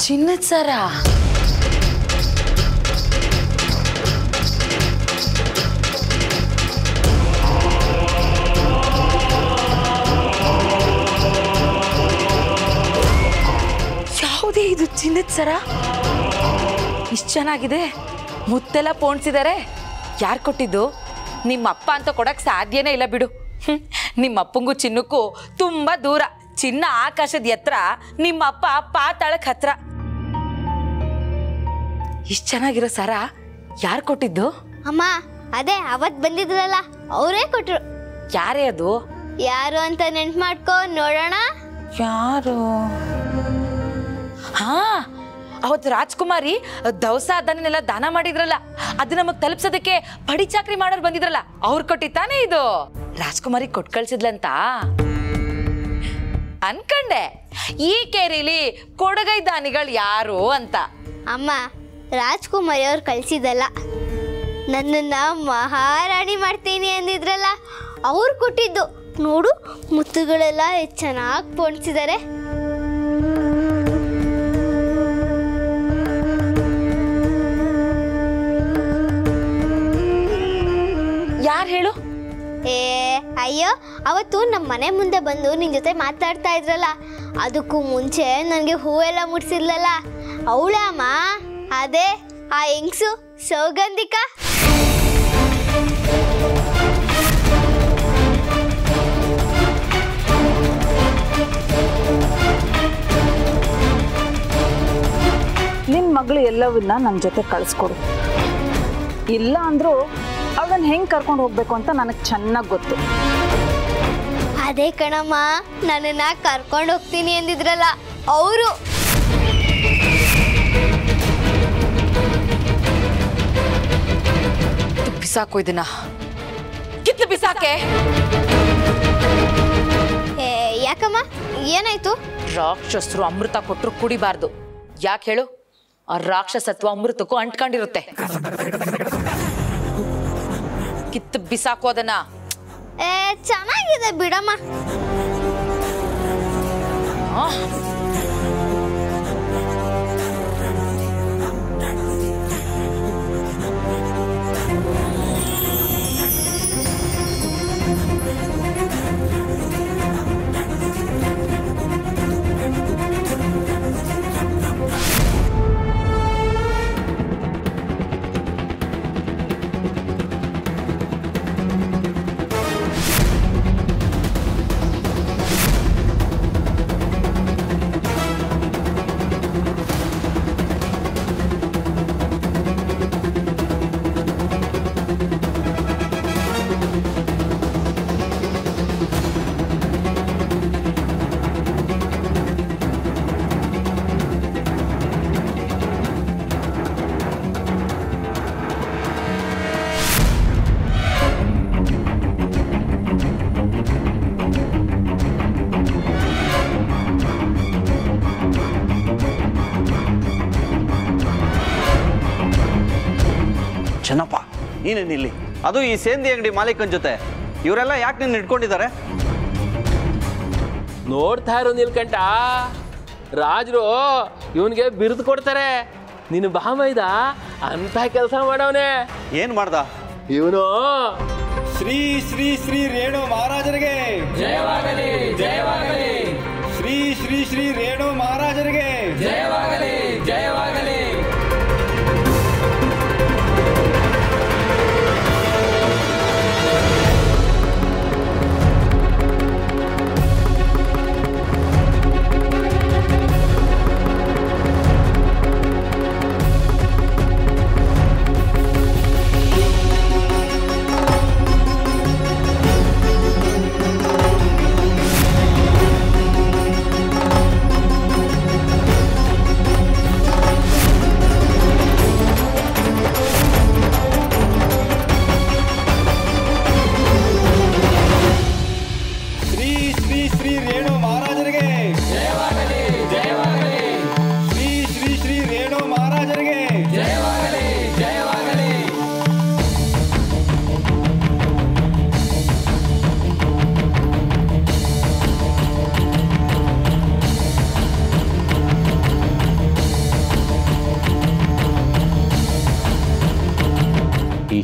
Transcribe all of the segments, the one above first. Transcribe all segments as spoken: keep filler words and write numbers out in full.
ಚಿನ್ನದ ಸರ ಯಾವುದೇ ಇದು ಚಿನ್ನದ ಸರ ಇಷ್ಟು ಚೆನ್ನಾಗಿದೆ ಮುತ್ತೆಲ್ಲ ಪೋಣಿಸಿದ್ದಾರೆ ಯಾರು ಕೊಟ್ಟಿದ್ದು ನಿಮ್ಮ ಅಪ್ಪ ಅಂತ ಕೊಡಕ್ಕೆ ಸಾಧ್ಯನೇ ಇಲ್ಲ ಬಿಡು ನಿಮ್ಮ ಅಪ್ಪಂಗೂ ಚಿನ್ನಕ್ಕೂ ತುಂಬ ದೂರ ಚಿನ್ನ ಆಕಾಶದ ಎತ್ತರ ನಿಮ್ಮ ಅಪ್ಪ ಪಾತಾಳಕ್ಕೆ ಹತ್ರ ಇಷ್ಟು ಚೆನ್ನಾಗಿರೋ ಸರ ಯಾರು ಕೊಟ್ಟಿದ್ದು ಅಮ್ಮ ಅದೇ ಅವತ್ತು ಬಂದಿದ್ರಲ್ಲ ಅವರೇ ಕೊಟ್ರು ಯಾರೇ ಅದು ಯಾರು ಅಂತ ನೆನ್ಪು ಮಾಡ್ಕೊ ನೋಡೋಣ ಯಾರು ಹಾ ಅವತ್ತು ರಾಜ್ಕುಮಾರಿ ದವಸ ಅದನ್ನೆಲ್ಲ ದಾನ ಮಾಡಿದ್ರಲ್ಲ ಅದು ನಮಗ್ ತಲುಪ್ಸೋದಕ್ಕೆ ಪಡಿ ಚಾಕ್ರಿ ಮಾಡೋರು ಬಂದಿದ್ರಲ್ಲ ಅವ್ರು ಕೊಟ್ಟಿತ್ತಾನೆ ಇದು ರಾಜ್ಕುಮಾರಿ ಕೊಟ್ ಕಳ್ಸಿದ್ಲಂತ ಅನ್ಕಂಡೆ ಈ ಕೇರಿಲಿ ಕೊಡಗೈ ದಾನಿಗಳು ಯಾರು ಅಂತ ಅಮ್ಮ ರಾಜ್ಕುಮಾರಿ ಅವ್ರು ಕಳ್ಸಿದಲ್ಲ ನನ್ನನ್ನ ಮಹಾರಾಣಿ ಮಾಡ್ತೀನಿ ಅಂದಿದ್ರಲ್ಲ ಅವ್ರು ಕೊಟ್ಟಿದ್ದು ನೋಡು ಮುತ್ತುಗಳೆಲ್ಲ ಎಷ್ಟು ಚೆನ್ನಾಗಿ ಪೋಣಿಸಿದ್ದಾರೆ ಯಾರು ಹೇಳು ಏ ಅಯ್ಯೋ ಅವತ್ತು ನಮ್ಮ ಮನೆ ಮುಂದೆ ಬಂದು ನಿನ್ ಜೊತೆ ಮಾತಾಡ್ತಾ ಇದ್ರಲ್ಲ ಅದಕ್ಕೂ ಮುಂಚೆ ನನಗೆ ಹೂವೆಲ್ಲ ಮುಡ್ಸಿದ್ಲಲ್ಲ ಅವಳ ಅಮ್ಮ ಅದೇ ಆ ಹೆಂಗ್ಸು ಸೌಗಂಧಿಕಾ ನಿನ್ನ ಮಗಳು ಎಲ್ಲವನ್ನ ನನ್ನ ಜೊತೆ ಕಳಿಸ್ಕೊಡು ಇಲ್ಲ ಅಂದರೂ ಅವಳನ್ನ ಹೆಂಗೆ ಕರ್ಕೊಂಡು ಹೋಗ್ಬೇಕು ಅಂತ ನನಗೆ ಚೆನ್ನಾಗಿ ಗೊತ್ತು ಅದೇ ಕಣಮ್ಮ ನನ್ನನ್ನ ಕರ್ಕೊಂಡು ಹೋಗ್ತೀನಿ ಅಂದಿದ್ರಲ್ಲ ಅವರು ಬಿಸಾಕು ಇದನ್ನ ಕಿತ್ತು ಬಿಸಾಕೆ ಯಾಕಮ್ಮ ಏನಾಯ್ತು ರಾಕ್ಷಸರು ಅಮೃತ ಕೊಟ್ಟರು ಕುಡಿಬಾರ್ದು ಯಾಕೆ ಹೇಳು ಆ ರಾಕ್ಷಸತ್ವ ಅಮೃತಕ್ಕೂ ಅಂಟ್ಕೊಂಡಿರುತ್ತೆ ಕಿತ್ತು ಬಿಸಾಕು ಅದನ್ನ ಏ ಚೆನ್ನಾಗಿದೆ ಬಿಡಮ್ಮ ಚೆನ್ನಪ್ಪ ನೀನೇನು ಇಲ್ಲಿ ಅದು ಈ ಸೇಂದಿ ಅಂಗಡಿ ಮಾಲೀಕನ ಜೊತೆ ಇವರೆಲ್ಲ ಯಾಕೆ ನಿನ್ನ ಇಟ್ಕೊಂಡಿದ್ದಾರೆ ನೋಡ್ತಾ ಇರೋ ನಿಲ್ಕಂಠ ರಾಜರು ಇವನ್ಗೆ ಬಿರುದು ಕೊಡ್ತಾರೆ ನಿನ್ನ ಬಾಮೈದ ಅಂತ ಕೆಲಸ ಮಾಡವನೆ ಏನ್ ಮಾಡ್ದ ಇವನು ಶ್ರೀ ಶ್ರೀ ಶ್ರೀ ರೇಣು ಮಹಾರಾಜರಿಗೆ ಜಯವಾಗಲಿ ಜಯವಾಗಲಿ ಶ್ರೀ ಶ್ರೀ ಶ್ರೀ ರೇಣು ಮಹಾರಾಜರಿಗೆ ಜಯವಾಗಲಿ ಜಯವಾಗಲಿ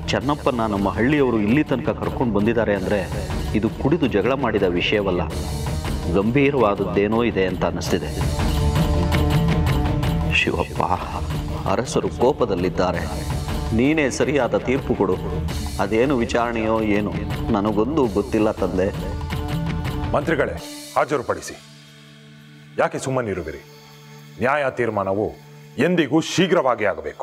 ಚೆನ್ನಪ್ಪನ ನಮ್ಮ ಹಳ್ಳಿಯವರು ಇಲ್ಲಿ ತನಕ ಕರ್ಕೊಂಡು ಬಂದಿದ್ದಾರೆ ಅಂದರೆ ಇದು ಕುಡಿದು ಜಗಳ ಮಾಡಿದ ವಿಷಯವಲ್ಲ, ಗಂಭೀರವಾದದ್ದೇನೋ ಇದೆ ಅಂತ ಅನ್ನಿಸ್ತಿದೆ. ಶಿವಪ್ಪ, ಅರಸರು ಕೋಪದಲ್ಲಿದ್ದಾರೆ. ನೀನೇ ಸರಿಯಾದ ತೀರ್ಪು ಕೊಡು. ಅದೇನು ವಿಚಾರಣೆಯೋ ಏನು ನನಗೊಂದು ಗೊತ್ತಿಲ್ಲ ತಂದೆ. ಮಂತ್ರಿಗಳೇ, ಹಾಜರುಪಡಿಸಿ. ಯಾಕೆ ಸುಮ್ಮನಿರುವಿರಿ? ನ್ಯಾಯ ತೀರ್ಮಾನವು ಎಂದಿಗೂ ಶೀಘ್ರವಾಗಿ ಆಗಬೇಕು.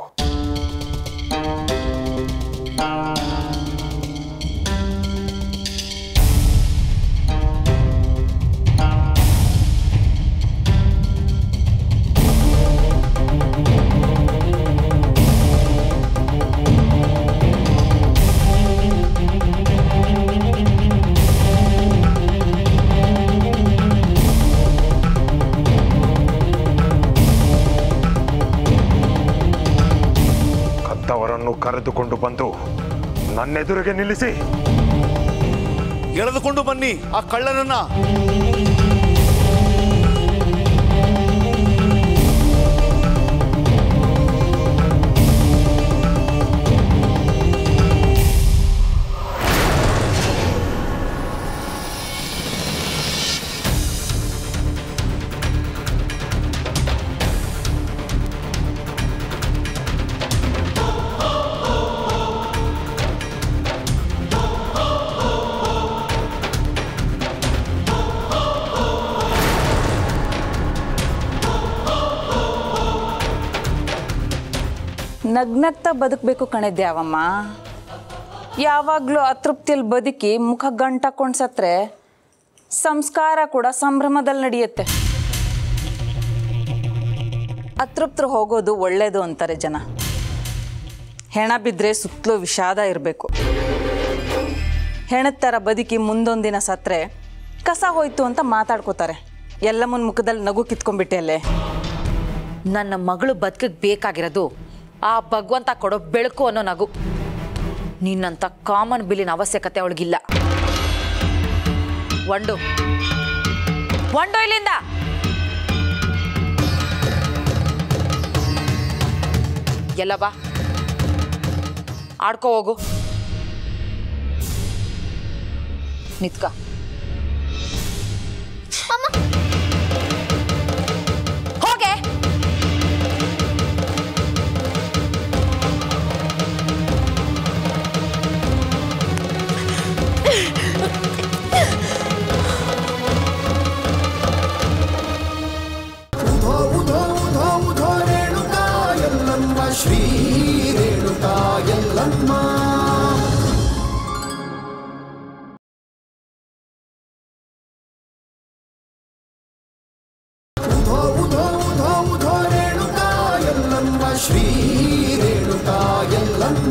ಕರೆದುಕೊಂಡು ಬಂದು ನನ್ನೆದುರಿಗೆ ನಿಲ್ಲಿಸಿ. ಎಳೆದುಕೊಂಡು ಬನ್ನಿ ಆ ಕಳ್ಳನನ್ನ. ನಗ್ನಗ್ತಾ ಬದುಕಬೇಕು ಕಣೆ ದ್ಯಾವಮ್ಮ. ಯಾವಾಗಲೂ ಅತೃಪ್ತಿಯಲ್ಲಿ ಬದುಕಿ ಮುಖ ಗಂಟಾಕೊಂಡು ಸತ್ರೆ ಸಂಸ್ಕಾರ ಕೂಡ ಸಂಭ್ರಮದಲ್ಲಿ ನಡೆಯುತ್ತೆ. ಅತೃಪ್ತರು ಹೋಗೋದು ಒಳ್ಳೆಯದು ಅಂತಾರೆ ಜನ. ಹೆಣ ಬಿದ್ದರೆ ಸುತ್ತಲೂ ವಿಷಾದ ಇರಬೇಕು. ಹೆಣದ ಥರ ಬದುಕಿ ಮುಂದೊಂದಿನ ಸತ್ರೆ ಕಸ ಹೋಯ್ತು ಅಂತ ಮಾತಾಡ್ಕೋತಾರೆ. ಎಲ್ಲ ಮುನ್ ಮುಖದಲ್ಲಿ ನಗು ಕಿತ್ಕೊಂಡ್ಬಿಟ್ಟೆ ಅಲ್ಲೇ. ನನ್ನ ಮಗಳು ಬದುಕಿಗೆ ಬೇಕಾಗಿರೋದು ಆ ಭಗವಂತ ಕೊಡೋ ಬೆಳಕು ಅನ್ನೋ ನಗು. ನಿನ್ನಂಥ ಕಾಮನ್ ಬಿಲ್ಲಿನ ಅವಶ್ಯಕತೆ ಅವಳಿಗಿಲ್ಲ. ಒಂಡು ಒಂಡು ಇಲ್ಲಿಂದ. ಎಲ್ಲ ಬಾ, ಆಡ್ಕೋ ಹೋಗು. ನಿತ್ಕ. ಹೋಗೆ. ಶ್ರೀ ರೇಣುಕಾ ಯಲ್ಲಮ್ಮ. ಉಧೋ ಉಧೋ ಉಧೋ ಉಧೋ ರೇಣುಕಾ ಯಲ್ಲಮ್ಮ. ಶ್ರೀ ರೇಣುಕಾ ಯಲ್ಲಮ್ಮ.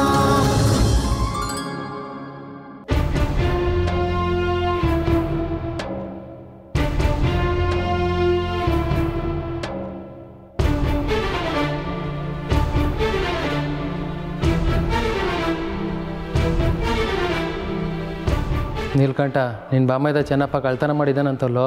ನೀಲ್ಕಂಠ, ನಿನ್ನ ಬಾಮೈದ ಚೆನ್ನಪ್ಪ ಕಳ್ತನ ಮಾಡಿದ್ದಾನಂತಲ್ಲೋ?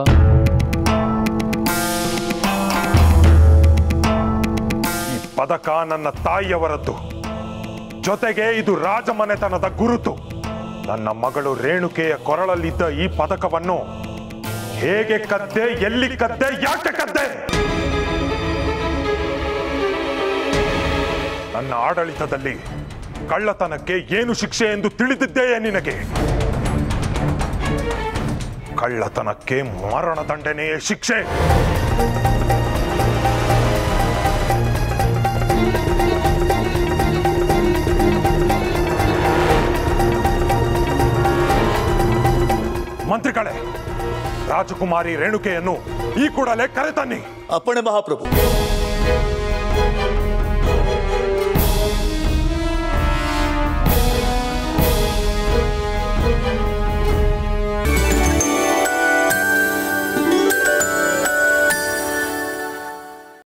ಈ ಪದಕ ನನ್ನ ತಾಯಿಯವರದ್ದು. ಜೊತೆಗೆ ಇದು ರಾಜಮನೆತನದ ಗುರುತು. ನನ್ನ ಮಗಳು ರೇಣುಕೆಯ ಕೊರಳಲ್ಲಿದ್ದ ಈ ಪದಕವನ್ನು ಹೇಗೆ ಕದ್ದೆ, ಎಲ್ಲಿ ಕದ್ದೆ, ಯಾಕೆ ಕದ್ದೆ? ನನ್ನ ಆಡಳಿತದಲ್ಲಿ ಕಳ್ಳತನಕ್ಕೆ ಏನು ಶಿಕ್ಷೆ ಎಂದು ತಿಳಿದಿದ್ದೆಯೇ ನಿನಗೆ? ಕಳ್ಳತನಕ್ಕೆ ಮರಣದಂಡನೆಯೇ ಶಿಕ್ಷೆ. ಮಂತ್ರಿಗಳೇ, ರಾಜಕುಮಾರಿ ರೇಣುಕೆಯನ್ನು ಈ ಕೂಡಲೇ ಕರೆತನ್ನಿ. ಅಪ್ಪಣೆ ಮಹಾಪ್ರಭು.